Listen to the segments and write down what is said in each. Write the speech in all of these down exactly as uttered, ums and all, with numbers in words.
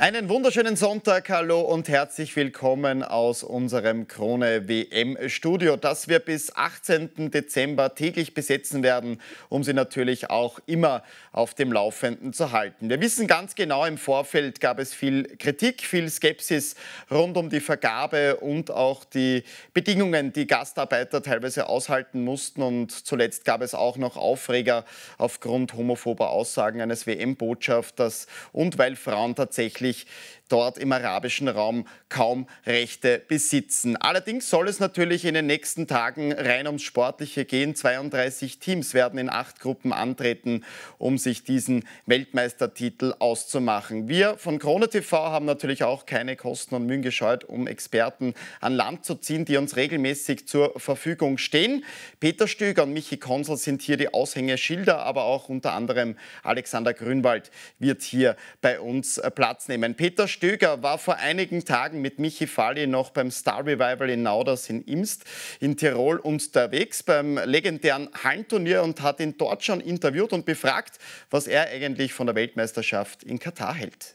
Einen wunderschönen Sonntag, hallo und herzlich willkommen aus unserem Krone-W M-Studio, das wir bis achtzehnten Dezember täglich besetzen werden, um Sie natürlich auch immer auf dem Laufenden zu halten. Wir wissen ganz genau, im Vorfeld gab es viel Kritik, viel Skepsis rund um die Vergabe und auch die Bedingungen, die Gastarbeiter teilweise aushalten mussten. Und zuletzt gab es auch noch Aufreger aufgrund homophober Aussagen eines W M-Botschafters und weil Frauen tatsächlich dort im arabischen Raum kaum Rechte besitzen. Allerdings soll es natürlich in den nächsten Tagen rein ums Sportliche gehen. zweiunddreißig Teams werden in acht Gruppen antreten, um sich diesen Weltmeistertitel auszumachen. Wir von Krone T V haben natürlich auch keine Kosten und Mühen gescheut, um Experten an Land zu ziehen, die uns regelmäßig zur Verfügung stehen. Peter Stöger und Michi Konsel sind hier die Aushängeschilder, aber auch unter anderem Alexander Grünwald wird hier bei uns Platz nehmen. Peter Stöger war vor einigen Tagen mit Michi Falli noch beim Star Revival in Nauders in Imst in Tirol unterwegs beim legendären Hallenturnier und hat ihn dort schon interviewt und befragt, was er eigentlich von der Weltmeisterschaft in Katar hält.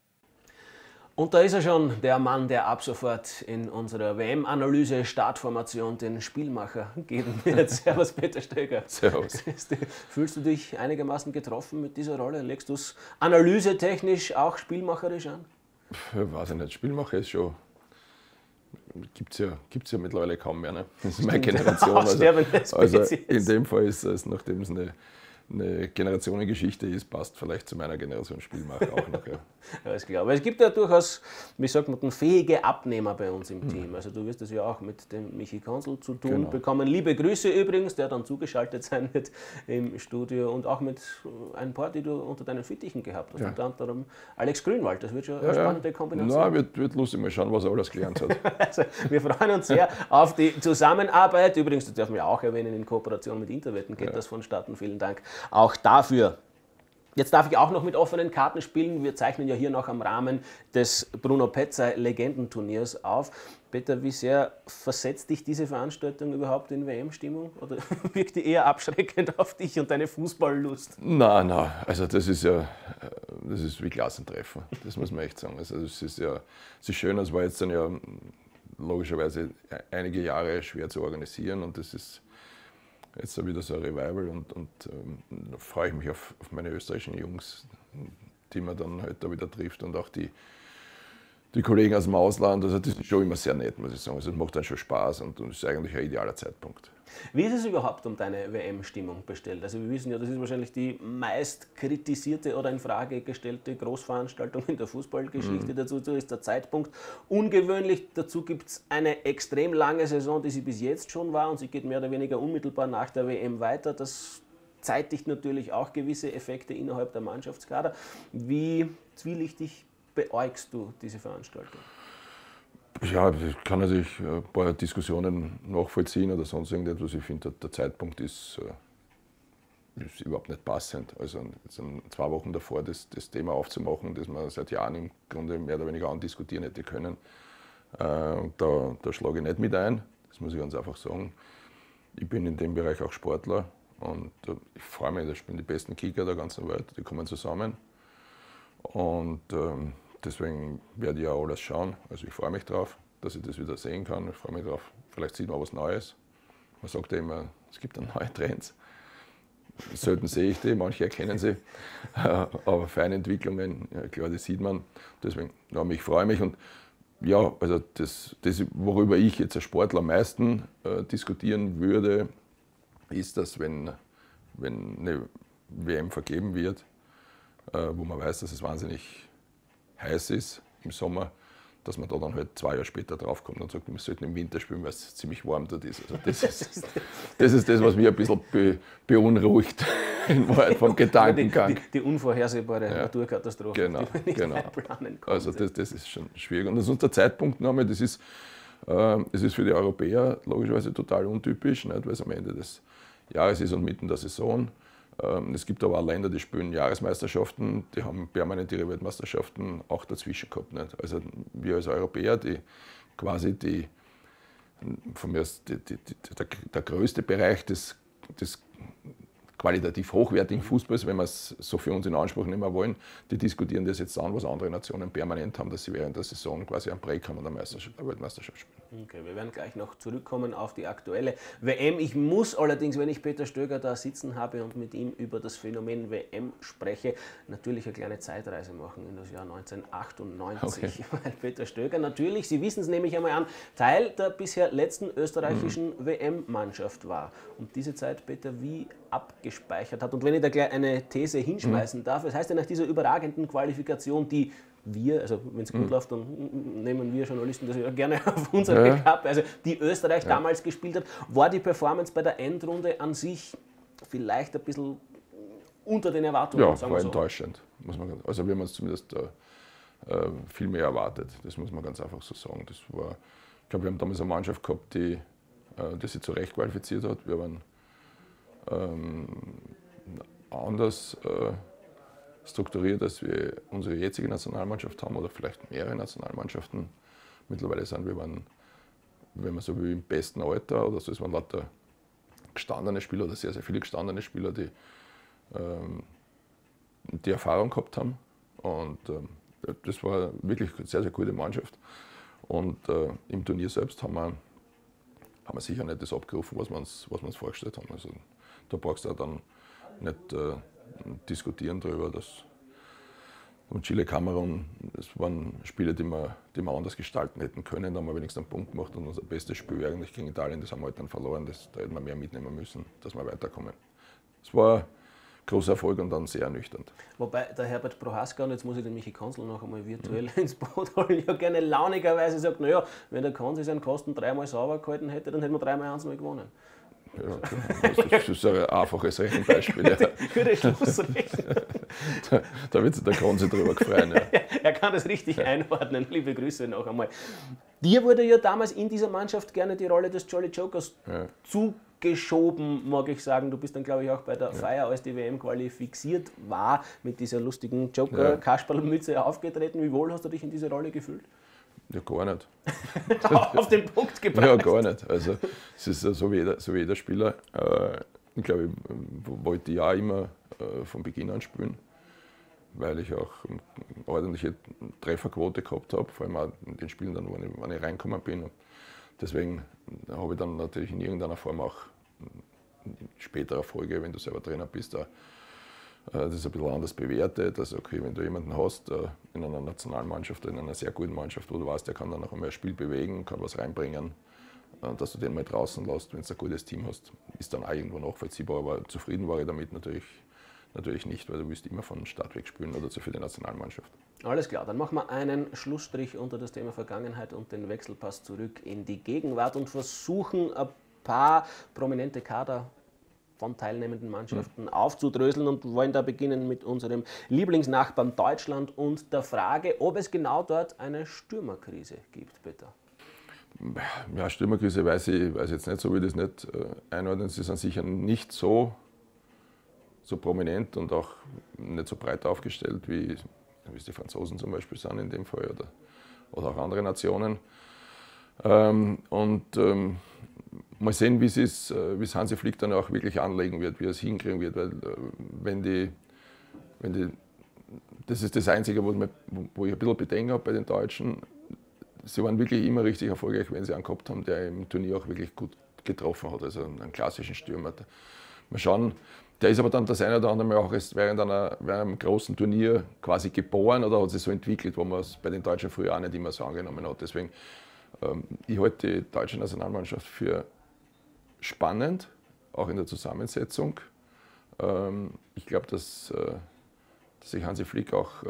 Und da ist er schon, der Mann, der ab sofort in unserer W M-Analyse Startformation den Spielmacher geben wird. Servus Peter Stöger. Servus. Fühlst du dich einigermaßen getroffen mit dieser Rolle? Legst du es analysetechnisch auch spielmacherisch an? Ich weiß ich nicht, Spielmacher ist schon, gibt es ja, gibt's ja mittlerweile kaum mehr. Ne? Das ist meine Generation. Also, also in dem Fall ist es, nachdem es eine, eine Generationengeschichte ist, passt vielleicht zu meiner Generation Spielmacher auch noch. Ja. Alles klar. Aber es gibt ja durchaus, wie sagt man, fähige Abnehmer bei uns im Team. Also du wirst das ja auch mit dem Michi Konsel zu tun genau. bekommen. Liebe Grüße übrigens, der dann zugeschaltet sein wird im Studio und auch mit ein paar, die du unter deinen Fittichen gehabt hast. Ja. Unter anderem Alex Grünwald. Das wird schon eine ja, spannende Kombination. Na, wird, wird lustig, mal schauen, was er alles gelernt hat. Also, wir freuen uns sehr auf die Zusammenarbeit. Übrigens, das dürfen wir auch erwähnen, in Kooperation mit Interwetten geht ja. das vonstatten. Vielen Dank auch dafür. Jetzt darf ich auch noch mit offenen Karten spielen. Wir zeichnen ja hier noch am Rahmen des Bruno Petzey Legendenturniers auf. Peter, wie sehr versetzt dich diese Veranstaltung überhaupt in W M-Stimmung? Oder wirkt die eher abschreckend auf dich und deine Fußballlust? Nein, nein, also das ist ja das ist wie Klassentreffen, das muss man echt sagen. Also es ist ja es ist schön, es war jetzt dann ja logischerweise einige Jahre schwer zu organisieren und das ist jetzt wieder so ein Revival und, und ähm, da freue ich mich auf, auf meine österreichischen Jungs, die man dann halt da wieder trifft und auch die, die Kollegen aus dem Ausland. Also das ist schon immer sehr nett, muss ich sagen. Also es macht dann schon Spaß und das ist eigentlich ein idealer Zeitpunkt. Wie ist es überhaupt um deine W M-Stimmung bestellt? Also wir wissen ja, das ist wahrscheinlich die meist kritisierte oder in Frage gestellte Großveranstaltung in der Fußballgeschichte. Mhm. Dazu ist der Zeitpunkt ungewöhnlich. Dazu gibt es eine extrem lange Saison, die sie bis jetzt schon war und sie geht mehr oder weniger unmittelbar nach der W M weiter. Das zeitigt natürlich auch gewisse Effekte innerhalb der Mannschaftskader. Wie zwielichtig beäugst du diese Veranstaltung? Ja, ich kann natürlich ein paar Diskussionen nachvollziehen oder sonst irgendetwas. Ich finde, der Zeitpunkt ist, ist überhaupt nicht passend. Also zwei Wochen davor das, das Thema aufzumachen, das man seit Jahren im Grunde mehr oder weniger andiskutieren hätte können, da, da schlage ich nicht mit ein. Das muss ich ganz einfach sagen. Ich bin in dem Bereich auch Sportler und ich freue mich, da spielen die besten Kicker der ganzen Welt, die kommen zusammen. Und ähm, deswegen werde ich auch alles schauen. Also ich freue mich drauf, dass ich das wieder sehen kann. Ich freue mich drauf, vielleicht sieht man was Neues. Man sagt ja immer, es gibt dann neue Trends. Selten sehe ich die, manche erkennen sie. Aber Feinentwicklungen, ja, klar, die sieht man. Deswegen, ja, ich freue mich. Und ja, also das, das, worüber ich jetzt als Sportler am meisten äh, diskutieren würde, ist, dass wenn, wenn eine W M vergeben wird, äh, wo man weiß, dass es wahnsinnig heiß ist im Sommer, dass man da dann halt zwei Jahre später draufkommt und sagt, wir sollten im Winter spielen, weil es ziemlich warm dort ist. Also das, ist das ist das, was mich ein bisschen be, beunruhigt in Wahrheit vom Gedankengang. Die, die, die unvorhersehbare ja. Naturkatastrophe, genau, die man nicht genau. planen konnte. Also das, das ist schon schwierig. Und sonst der Zeitpunkt nochmal, das ist, äh, es ist für die Europäer logischerweise total untypisch, nicht, weil es am Ende des Jahres ist und mitten der Saison. Es gibt aber auch Länder, die spielen Jahresmeisterschaften, die haben permanent ihre Weltmeisterschaften auch dazwischen gehabt. Nicht? Also wir als Europäer, die quasi die, von mir aus die, die, die, der, der größte Bereich des, des qualitativ hochwertigen Fußballs, wenn wir es so für uns in Anspruch nehmen wollen, die diskutieren das jetzt an, was andere Nationen permanent haben, dass sie während der Saison quasi einen Break haben und eine, eine Weltmeisterschaft spielen. Okay, wir werden gleich noch zurückkommen auf die aktuelle W M. Ich muss allerdings, wenn ich Peter Stöger da sitzen habe und mit ihm über das Phänomen W M spreche, natürlich eine kleine Zeitreise machen in das Jahr neunzehnhundertachtundneunzig. Okay. Weil Peter Stöger natürlich, Sie wissen es nämlich einmal an, Teil der bisher letzten österreichischen mhm. W M-Mannschaft war. Und diese Zeit, Peter, wie abgespeichert hat. Und wenn ich da gleich eine These hinschmeißen mhm. darf, das heißt ja nach dieser überragenden Qualifikation, die wir, also wenn es gut mhm. läuft, dann nehmen wir Journalisten das ja gerne auf unsere ja. Kappe, also die Österreich ja. damals gespielt hat, war die Performance bei der Endrunde an sich vielleicht ein bisschen unter den Erwartungen? Ja, war so. enttäuschend. Muss man, also wir haben uns zumindest äh, viel mehr erwartet, das muss man ganz einfach so sagen. Das war, ich glaube, wir haben damals eine Mannschaft gehabt, die, äh, die sich zu Recht qualifiziert hat. Wir waren ähm, anders äh, strukturiert, als wir unsere jetzige Nationalmannschaft haben oder vielleicht mehrere Nationalmannschaften mittlerweile sind. Wir waren, wenn man so will, im besten Alter oder so, es waren lauter gestandene Spieler oder sehr, sehr viele gestandene Spieler, die ähm, die Erfahrung gehabt haben. Und ähm, das war wirklich eine sehr, sehr gute Mannschaft. Und äh, im Turnier selbst haben wir, haben wir sicher nicht das abgerufen, was wir uns, was wir uns vorgestellt haben. Also, da brauchst du auch dann nicht äh, diskutieren darüber, dass und Chile, Kamerun, das waren Spiele, die wir, die wir anders gestalten hätten können. Da haben wir wenigstens einen Punkt gemacht und unser bestes Spiel eigentlich gegen Italien, das haben wir halt dann verloren. Das, da hätten wir mehr mitnehmen müssen, dass wir weiterkommen. Es war ein großer Erfolg und dann sehr ernüchternd. Wobei der Herbert Prohaska, und jetzt muss ich den Michi Konzl noch einmal virtuell mhm. ins Boot holen, ja gerne launigerweise sagt, naja, wenn der Konzl seinen Kosten dreimal sauber gehalten hätte, dann hätten wir dreimal eins mal gewonnen. Ja, das ist ein einfaches Rechenbeispiel. Ja. Gute Schlussrechnung. Da, da wird sich der Konzi drüber gefreuen. Ja. Er kann das richtig ja. einordnen. Liebe Grüße noch einmal. Dir wurde ja damals in dieser Mannschaft gerne die Rolle des Jolly Jokers ja. zugeschoben, mag ich sagen. Du bist dann, glaube ich, auch bei der ja. Feier, als die W M qualifiziert war, mit dieser lustigen Joker-Kasperlmütze ja. aufgetreten. Wie wohl hast du dich in diese Rolle gefühlt? Ja, gar nicht. Auf den Punkt gebracht. Ja, gar nicht. Also, es ist so wie jeder, so wie jeder Spieler. Ich glaube, ich wollte ja immer von Beginn an spielen, weil ich auch eine ordentliche Trefferquote gehabt habe, vor allem auch in den Spielen, dann, wenn, ich, wenn ich reingekommen bin. Und deswegen habe ich dann natürlich in irgendeiner Form auch in späterer Folge, wenn du selber Trainer bist, auch das ist ein bisschen anders bewertet. Also okay, wenn du jemanden hast in einer Nationalmannschaft, in einer sehr guten Mannschaft, wo du weißt, der kann dann noch einmal ein Spiel bewegen, kann was reinbringen, dass du den mal draußen lässt, wenn du ein gutes Team hast, ist dann auch irgendwo nachvollziehbar. Aber zufrieden war ich damit natürlich, natürlich nicht, weil du willst immer von Start weg spielen oder so für die Nationalmannschaft. Alles klar, dann machen wir einen Schlussstrich unter das Thema Vergangenheit und den Wechselpass zurück in die Gegenwart und versuchen ein paar prominente Kader von teilnehmenden Mannschaften mhm. aufzudröseln und wollen da beginnen mit unserem Lieblingsnachbarn Deutschland und der Frage, ob es genau dort eine Stürmerkrise gibt, Peter. Ja, Stürmerkrise weiß ich, weiß ich jetzt nicht, so will ich das nicht äh, einordnen. Sie sind sicher nicht so, so prominent und auch nicht so breit aufgestellt, wie, wie es die Franzosen zum Beispiel sind in dem Fall oder, oder auch andere Nationen. Ähm, und ähm, mal sehen, wie es Hansi Flick dann auch wirklich anlegen wird, wie er es hinkriegen wird, weil wenn die, wenn die, das ist das Einzige, wo, wo ich ein bisschen Bedenken habe bei den Deutschen, sie waren wirklich immer richtig erfolgreich, wenn sie einen gehabt haben, der im Turnier auch wirklich gut getroffen hat, also einen klassischen Stürmer. Mal schauen, der ist aber dann das eine oder andere Mal auch erst während, einer, während einem großen Turnier quasi geboren oder hat sich so entwickelt, wo man es bei den Deutschen früher auch nicht immer so angenommen hat. Deswegen, ähm, ich halte die deutsche Nationalmannschaft für spannend, auch in der Zusammensetzung. Ähm, ich glaube, dass, äh, dass sich Hansi Flick auch, äh,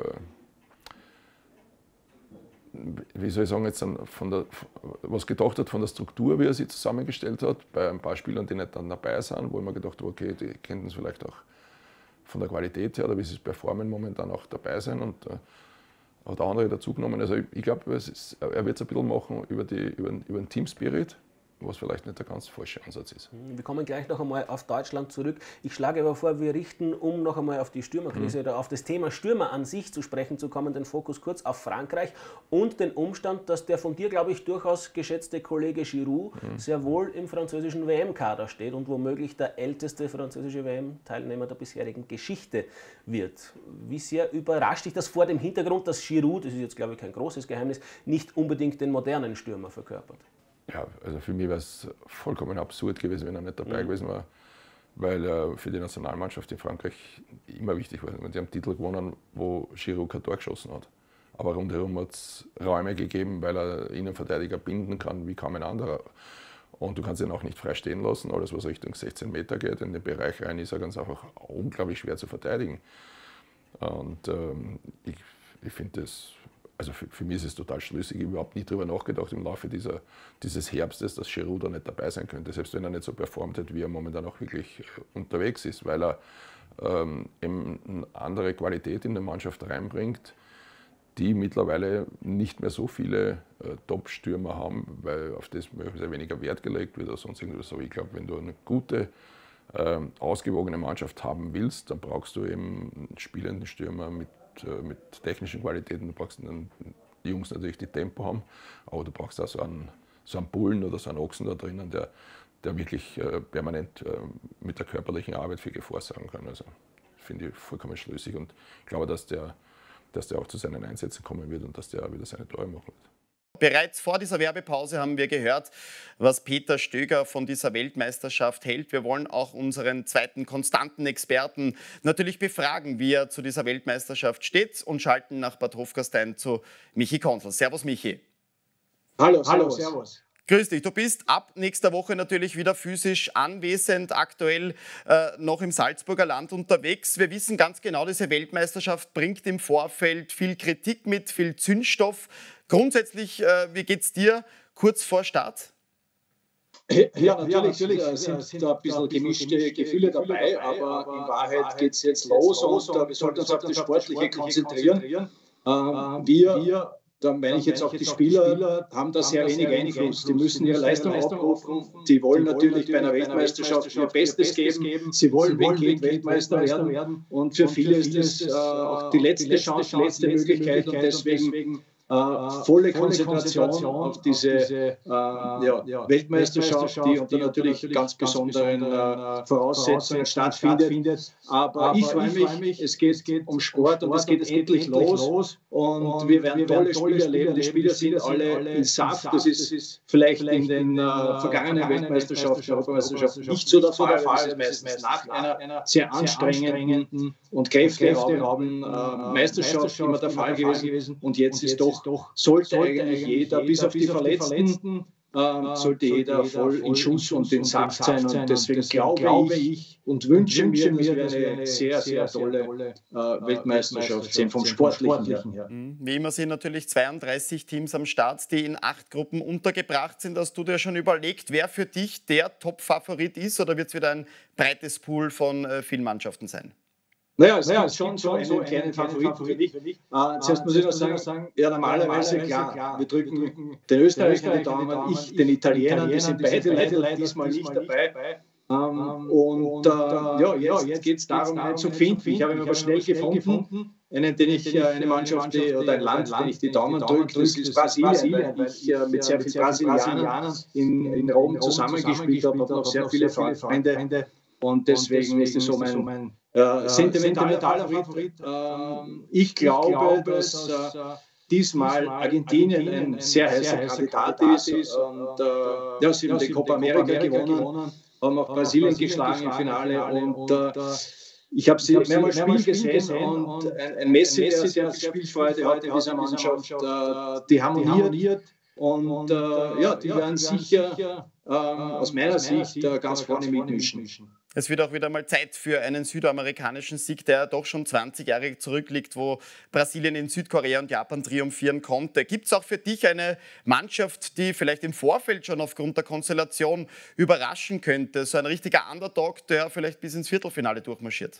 wie soll ich sagen, jetzt von der, was gedacht hat von der Struktur, wie er sie zusammengestellt hat, bei ein paar Spielern, die nicht dann dabei sind, wo ich mir gedacht habe, okay, die könnten es vielleicht auch von der Qualität her oder wie sie es performen momentan auch dabei sein und äh, hat andere dazugenommen. Also ich, ich glaube, er wird es ein bisschen machen über, die, über, über den Team Spirit, was vielleicht nicht der ganz falsche Ansatz ist. Wir kommen gleich noch einmal auf Deutschland zurück. Ich schlage aber vor, wir richten, um noch einmal auf die Stürmerkrise mhm. oder auf das Thema Stürmer an sich zu sprechen zu kommen, den Fokus kurz auf Frankreich und den Umstand, dass der von dir, glaube ich, durchaus geschätzte Kollege Giroud mhm. sehr wohl im französischen W M-Kader steht und womöglich der älteste französische W M-Teilnehmer der bisherigen Geschichte wird. Wie sehr überrascht dich das vor dem Hintergrund, dass Giroud, das ist jetzt, glaube ich, kein großes Geheimnis, nicht unbedingt den modernen Stürmer verkörpert? Ja, also für mich wäre es vollkommen absurd gewesen, wenn er nicht dabei mhm. gewesen war, weil er für die Nationalmannschaft in Frankreich immer wichtig war. Die haben Titel gewonnen, wo Giroud kein Tor geschossen hat. Aber rundherum hat es Räume gegeben, weil er Innenverteidiger binden kann wie kaum ein anderer. Und du kannst ihn auch nicht frei stehen lassen. Alles, was Richtung sechzehn Meter geht, in den Bereich rein, ist er ganz einfach unglaublich schwer zu verteidigen. Und ähm, ich, ich finde das, also für, für mich ist es total schlüssig. Ich habe überhaupt nicht darüber nachgedacht im Laufe dieser, dieses Herbstes, dass Giroud da nicht dabei sein könnte. Selbst wenn er nicht so performt hat, wie er momentan auch wirklich unterwegs ist, weil er ähm, eben eine andere Qualität in die Mannschaft reinbringt, die mittlerweile nicht mehr so viele äh, Top-Stürmer haben, weil auf das sehr weniger Wert gelegt wird oder sonst irgendwas. So. Ich glaube, wenn du eine gute, äh, ausgewogene Mannschaft haben willst, dann brauchst du eben einen spielenden Stürmer mit, äh, mit technischen Qualitäten. Du brauchst einen, die Jungs natürlich, die Tempo haben, aber du brauchst auch so einen, so einen Bullen oder so einen Ochsen da drinnen, der, der wirklich äh, permanent äh, mit der körperlichen Arbeit für Gefahr sorgen kann. Also finde ich vollkommen schlüssig und ich glaube, dass der dass der auch zu seinen Einsätzen kommen wird und dass der auch wieder seine Tore machen wird. Bereits vor dieser Werbepause haben wir gehört, was Peter Stöger von dieser Weltmeisterschaft hält. Wir wollen auch unseren zweiten konstanten Experten natürlich befragen, wie er zu dieser Weltmeisterschaft steht und schalten nach Bad Hofgastein zu Michi Konzel. Servus Michi. Hallo, hallo, servus. Grüß dich, du bist ab nächster Woche natürlich wieder physisch anwesend, aktuell äh, noch im Salzburger Land unterwegs. Wir wissen ganz genau, diese Weltmeisterschaft bringt im Vorfeld viel Kritik mit, viel Zündstoff. Grundsätzlich, äh, wie geht's dir kurz vor Start? Ja, natürlich, ja, natürlich äh, sind, sind da ein bisschen gemischte Gefühle dabei, aber in Wahrheit geht es jetzt los und äh, wir sollten uns auf das Sportliche konzentrieren. Äh, wir, wir Da meine ich jetzt auch, die Spieler haben da sehr wenig Einfluss. Die müssen ihre Leistung abrufen. Die wollen natürlich bei einer Weltmeisterschaft ihr Bestes geben. Sie wollen wirklich Weltmeister werden. Und für viele ist das auch die letzte Chance, die letzte Möglichkeit. Und deswegen Uh, volle Konzentration, Konzentration auf diese, auf diese uh, ja, ja, Weltmeisterschaft, die unter natürlich ganz, ganz besonderen uh, Voraussetzungen stattfindet. stattfindet. Aber, Aber ich freue mich, mich, es geht, es geht um Sport und es geht es endlich los. los. Und, und wir werden wir tolle Spiele erleben. Die Spieler sind alle in Saft. Das ist vielleicht in den uh, vergangenen Weltmeisterschaften, Europameisterschaften nicht so der Fall. Das ist meistens nach einer sehr anstrengenden und kräfteraubenden uh, Meisterschaft immer der Fall gewesen. Und jetzt ist doch Doch sollte, sollte eigentlich jeder, bis auf die Verletzten, äh, sollte jeder voll in Schuss und in Saft sein. Und deswegen glaube ich und wünsche mir, dass wir eine sehr, sehr tolle äh, Weltmeisterschaft sehen, vom Sportlichen her. Wie immer sind natürlich zweiunddreißig Teams am Start, die in acht Gruppen untergebracht sind. Hast du dir schon überlegt, wer für dich der Top-Favorit ist, oder wird es wieder ein breites Pool von äh, vielen Mannschaften sein? Naja, es naja, ist schon, schon so einen kleinen Favorit für mich. Äh, zuerst muss ich noch sagen, sagen ja, normalerweise, klar, klar, wir drücken, wir drücken den Österreichern die Daumen, ich den Italienern, die sind beide leider, leider diesmal nicht dabei. dabei. Ähm, und, und äh, ja, jetzt, jetzt geht es darum, einen zu finden. Ich habe ihn aber schnell gefunden, einen, den ich, eine Mannschaft die, oder ein Land, den ich die Daumen drücke, das ist Brasilien, weil ich äh, mit sehr vielen Brasilianern in, in Rom zusammengespielt habe, habe noch sehr viele Freunde. Und deswegen ist es so mein äh, sentimentaler Favorit. Ähm, ich glaube, dass äh, diesmal Argentinien ein sehr heißer Kandidat ist. Und äh, ja, sie haben die Copa America gewonnen, haben auch Brasilien geschlagen im Finale. Und äh, ich habe sie mehrmals Spiel gesehen und ein, ein Messi, der sehr viel Spielfreude hat in dieser Mannschaft, äh, die harmoniert. Und äh, ja, die werden sicher äh, aus meiner Sicht äh, ganz vorne mitmischen. Es wird auch wieder mal Zeit für einen südamerikanischen Sieg, der doch schon zwanzig Jahre zurückliegt, wo Brasilien in Südkorea und Japan triumphieren konnte. Gibt es auch für dich eine Mannschaft, die vielleicht im Vorfeld schon aufgrund der Konstellation überraschen könnte? So ein richtiger Underdog, der vielleicht bis ins Viertelfinale durchmarschiert?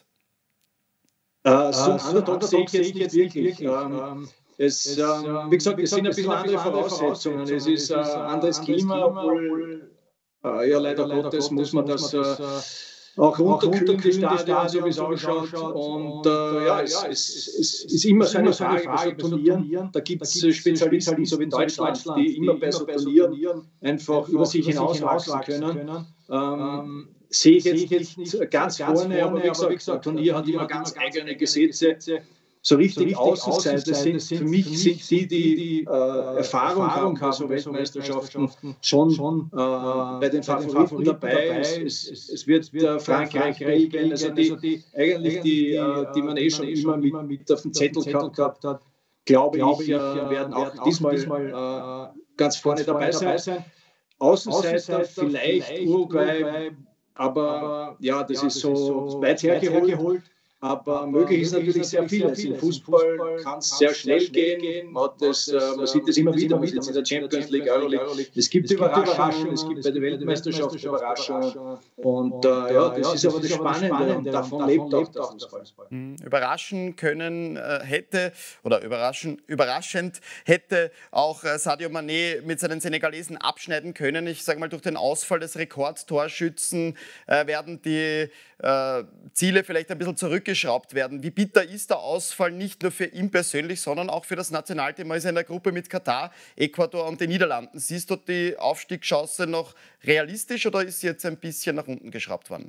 Uh, so ein Underdog sehe ich jetzt nicht wirklich. Ähm, es, ähm, wie gesagt, es sind ein bisschen andere Voraussetzungen. Es ist ein anderes Klima, obwohl äh, ja, leider Gottes muss man das äh, auch runterkühlen, die Stadion, so wie es ausschaut. Und äh, ja, es, es, es ist immer so eine Frage bei so Turnieren. Da gibt es Spezialisten, so wie in Deutschland, die immer bei so Turnieren einfach über sich hinauswachsen können. Ähm, sehe ich jetzt nicht ganz vorne, aber wie gesagt, das Turnier hat immer ganz eigene Gesetze. So richtig, so richtig Außenseiter sind, sind für mich sind die, die, die äh, Erfahrung haben bei so Weltmeisterschaften, schon, schon äh, bei den Favoriten dabei. Es, es, es wird äh, Frankreich, Belgien, also die, die eigentlich die, äh, die man eh schon immer mit, mit auf dem Zettel gehabt hat, glaube ich, äh, werden auch diesmal äh, ganz vorne dabei sein. Außenseiter vielleicht Uruguay, aber ja, das ist so weit hergeholt. Aber, Aber möglich ist natürlich ist sehr viel. Im Fußball, Fußball kann es sehr schnell, schnell gehen. Man, das, das, man sieht das immer wieder. Man sieht es in der Champions League, Euroleague. Es gibt Überraschungen, es gibt bei der Weltmeisterschaft Überraschungen. Und äh, ja, das ist aber das Spannende und davon lebt auch der Fußball. Überraschen können äh, hätte, oder überraschen, überraschend hätte auch äh, Sadio Mané mit seinen Senegalesen abschneiden können. Ich sage mal, durch den Ausfall des Rekordtorschützen äh, werden die äh, Ziele vielleicht ein bisschen zurückgeschraubt werden. Wie bitter ist der Ausfall nicht nur für ihn persönlich, sondern auch für das Nationalteam? Er ist in der Gruppe mit Katar, Ecuador und den Niederlanden. Siehst du die Aufstiegschance noch realistisch oder ist sie jetzt ein bisschen nach unten geschraubt worden?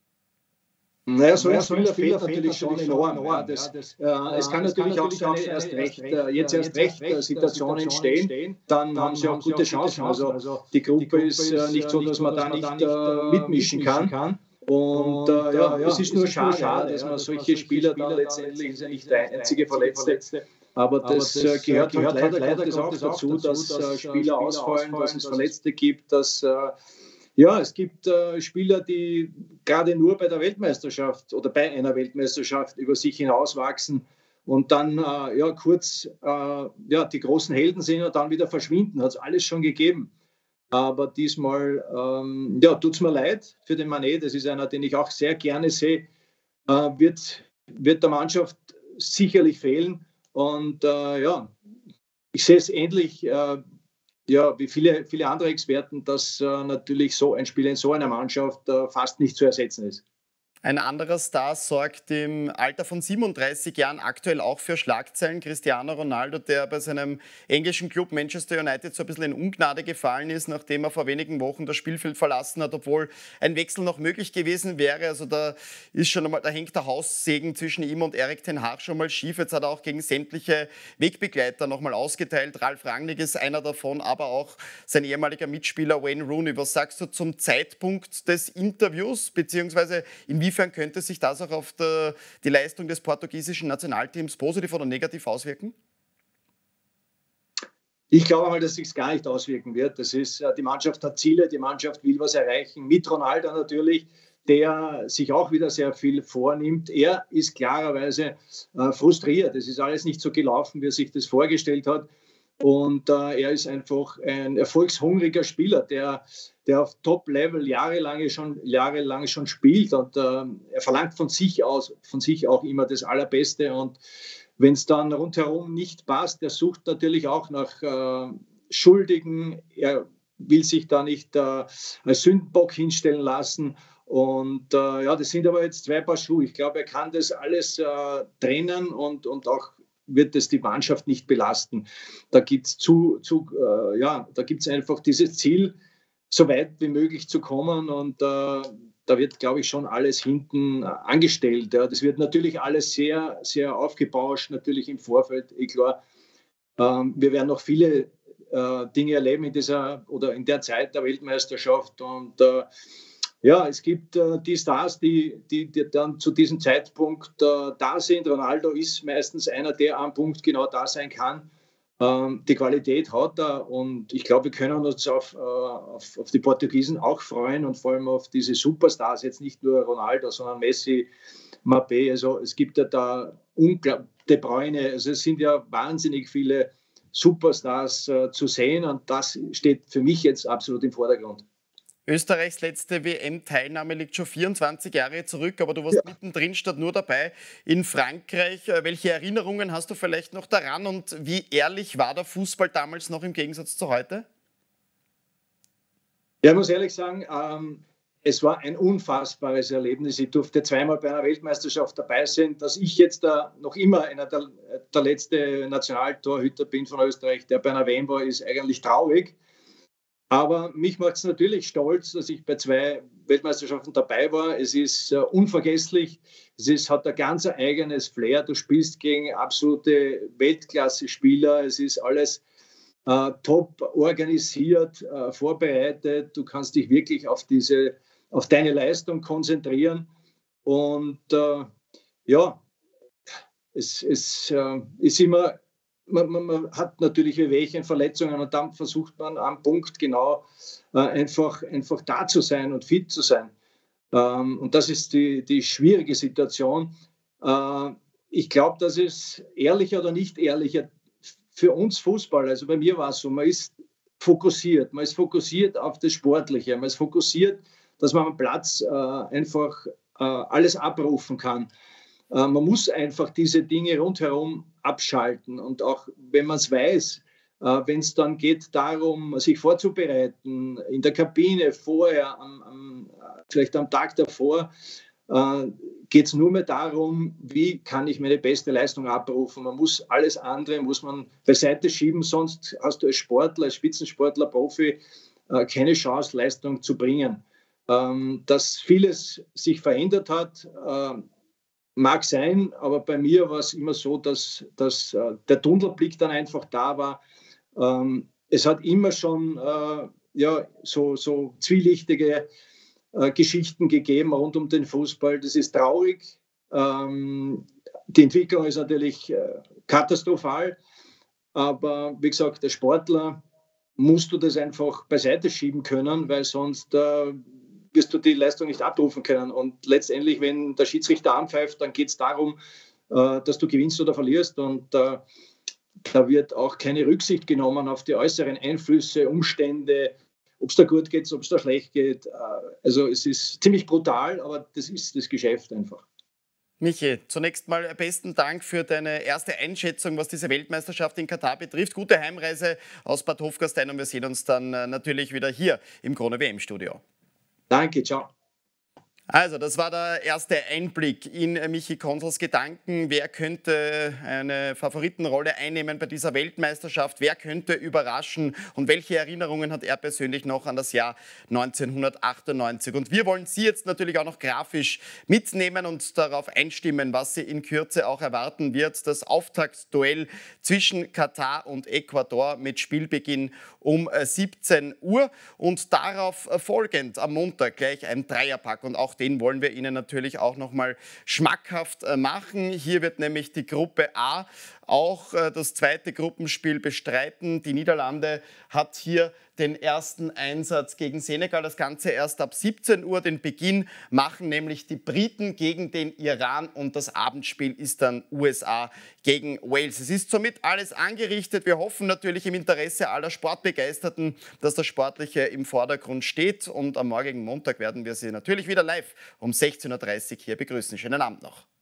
Naja, so ein Spieler fehlt natürlich schon enorm. Ja, das, äh, es kann natürlich auch sein, erst recht, äh, jetzt erst recht äh, Situationen entstehen, dann haben sie auch gute Chancen. Also die Gruppe ist äh, nicht so, dass man da nicht äh, mitmischen kann. Und äh, ja, ja, es ist nur schade, schade, dass man solche Spieler dann letztendlich, ist ja nicht der einzige Verletzte, aber das, aber das äh, gehört, gehört halt leider, leider auch dazu, dass, dass äh, Spieler ausfallen, dass es Verletzte gibt, dass äh, ja, es gibt äh, Spieler, die gerade nur bei der Weltmeisterschaft oder bei einer Weltmeisterschaft über sich hinauswachsen und dann äh, ja, kurz äh, ja, die großen Helden sind und dann wieder verschwinden, hat es alles schon gegeben. Aber diesmal ähm, ja, tut es mir leid für den Mané, das ist einer, den ich auch sehr gerne sehe, äh, wird, wird der Mannschaft sicherlich fehlen. Und äh, ja, ich sehe es ähnlich äh, ja, wie viele, viele andere Experten, dass äh, natürlich so ein Spieler in so einer Mannschaft äh, fast nicht zu ersetzen ist. Ein anderer Star sorgt im Alter von siebenunddreißig Jahren aktuell auch für Schlagzeilen. Cristiano Ronaldo, der bei seinem englischen Club Manchester United so ein bisschen in Ungnade gefallen ist, nachdem er vor wenigen Wochen das Spielfeld verlassen hat, obwohl ein Wechsel noch möglich gewesen wäre. Also da ist schon einmal, da hängt der Haussegen zwischen ihm und Erik ten Hag schon mal schief. Jetzt hat er auch gegen sämtliche Wegbegleiter noch mal ausgeteilt. Ralf Rangnick ist einer davon, aber auch sein ehemaliger Mitspieler Wayne Rooney. Was sagst du zum Zeitpunkt des Interviews, beziehungsweise inwiefern Inwiefern könnte sich das auch auf der, die Leistung des portugiesischen Nationalteams positiv oder negativ auswirken? Ich glaube mal, dass es sich gar nicht auswirken wird. Das ist, die Mannschaft hat Ziele, die Mannschaft will was erreichen. Mit Ronaldo natürlich, der sich auch wieder sehr viel vornimmt. Er ist klarerweise äh, frustriert. Es ist alles nicht so gelaufen, wie er sich das vorgestellt hat. Und äh, er ist einfach ein erfolgshungriger Spieler, der, der auf Top-Level jahrelang schon, jahrelang schon spielt. Und äh, er verlangt von sich aus, von sich auch immer das Allerbeste. Und wenn es dann rundherum nicht passt, er sucht natürlich auch nach äh, Schuldigen. Er will sich da nicht äh, als Sündenbock hinstellen lassen. Und äh, ja, das sind aber jetzt zwei Paar Schuhe. Ich glaube, er kann das alles äh, trennen und, und auch wird es die Mannschaft nicht belasten. Da gibt es zu, zu, äh, ja, da gibt's einfach dieses Ziel, so weit wie möglich zu kommen. Und äh, da wird, glaube ich, schon alles hinten äh, angestellt. Ja. Das wird natürlich alles sehr, sehr aufgebauscht, natürlich im Vorfeld, eh klar. Ähm, wir werden noch viele äh, Dinge erleben in dieser oder in der Zeit der Weltmeisterschaft. Und äh, ja, es gibt äh, die Stars, die, die, die dann zu diesem Zeitpunkt äh, da sind. Ronaldo ist meistens einer, der am Punkt genau da sein kann. Ähm, die Qualität hat er und ich glaube, wir können uns auf, äh, auf, auf die Portugiesen auch freuen und vor allem auf diese Superstars, jetzt nicht nur Ronaldo, sondern Messi, Mbappé. Also es gibt ja da unglaublich De Bruyne. Also es sind ja wahnsinnig viele Superstars äh, zu sehen und das steht für mich jetzt absolut im Vordergrund. Österreichs letzte W M-Teilnahme liegt schon vierundzwanzig Jahre zurück, aber du warst ja mittendrin statt nur dabei in Frankreich. Welche Erinnerungen hast du vielleicht noch daran und wie ehrlich war der Fußball damals noch im Gegensatz zu heute? Ja, ich muss ehrlich sagen, ähm, es war ein unfassbares Erlebnis. Ich durfte zweimal bei einer Weltmeisterschaft dabei sein. Dass ich jetzt da noch immer einer der, der letzte Nationaltorhüter bin von Österreich, der bei einer W M war, ist eigentlich traurig. Aber mich macht es natürlich stolz, dass ich bei zwei Weltmeisterschaften dabei war. Es ist äh, unvergesslich. Es ist, hat ein ganz eigenes Flair. Du spielst gegen absolute Weltklasse-Spieler. Es ist alles äh, top organisiert, äh, vorbereitet. Du kannst dich wirklich auf, diese, auf deine Leistung konzentrieren. Und äh, ja, es, es äh, ist immer... Man, man, man hat natürlich Wehwehchen, Verletzungen und dann versucht man am Punkt genau äh, einfach, einfach da zu sein und fit zu sein. Ähm, und das ist die, die schwierige Situation. Äh, ich glaube, das ist ehrlicher oder nicht ehrlicher für uns Fußballer. Also bei mir war es so, man ist fokussiert, man ist fokussiert auf das Sportliche, man ist fokussiert, dass man am Platz äh, einfach äh, alles abrufen kann. Man muss einfach diese Dinge rundherum abschalten. Und auch wenn man es weiß, wenn es dann geht darum, sich vorzubereiten, in der Kabine vorher, am, am, vielleicht am Tag davor, geht es nur mehr darum, wie kann ich meine beste Leistung abrufen. Man muss alles andere, muss man beiseite schieben, sonst hast du als Sportler, als Spitzensportler, Profi keine Chance, Leistung zu bringen. Dass vieles sich verändert hat, mag sein, aber bei mir war es immer so, dass, dass äh, der Tunnelblick dann einfach da war. Ähm, es hat immer schon äh, ja, so, so zwielichtige äh, Geschichten gegeben rund um den Fußball. Das ist traurig. Ähm, die Entwicklung ist natürlich äh, katastrophal, aber wie gesagt, als Sportler musst du das einfach beiseite schieben können, weil sonst äh, wirst du die Leistung nicht abrufen können. Und letztendlich, wenn der Schiedsrichter anpfeift, dann geht es darum, äh, dass du gewinnst oder verlierst. Und äh, da wird auch keine Rücksicht genommen auf die äußeren Einflüsse, Umstände, ob es da gut geht, ob es da schlecht geht. Äh, also es ist ziemlich brutal, aber das ist das Geschäft einfach. Michi, zunächst mal besten Dank für deine erste Einschätzung, was diese Weltmeisterschaft in Katar betrifft. Gute Heimreise aus Bad Hofgastein und wir sehen uns dann äh, natürlich wieder hier im Krone-W M-Studio. Danke, ciao. Also, das war der erste Einblick in Michi Konsels Gedanken. Wer könnte eine Favoritenrolle einnehmen bei dieser Weltmeisterschaft? Wer könnte überraschen? Und welche Erinnerungen hat er persönlich noch an das Jahr neunzehnhundertachtundneunzig? Und wir wollen Sie jetzt natürlich auch noch grafisch mitnehmen und darauf einstimmen, was Sie in Kürze auch erwarten wird. Das Auftaktduell zwischen Katar und Ecuador mit Spielbeginn um siebzehn Uhr. Und darauf folgend am Montag gleich ein Dreierpack. Und auch den wollen wir Ihnen natürlich auch noch mal schmackhaft machen. Hier wird nämlich die Gruppe A auch das zweite Gruppenspiel bestreiten. Die Niederlande hat hier den ersten Einsatz gegen Senegal. Das Ganze erst ab siebzehn Uhr. Den Beginn machen nämlich die Briten gegen den Iran und das Abendspiel ist dann U S A gegen Wales. Es ist somit alles angerichtet. Wir hoffen natürlich im Interesse aller Sportbegeisterten, dass das Sportliche im Vordergrund steht. Und am morgigen Montag werden wir Sie natürlich wieder live um sechzehn Uhr dreißig hier begrüßen. Schönen Abend noch.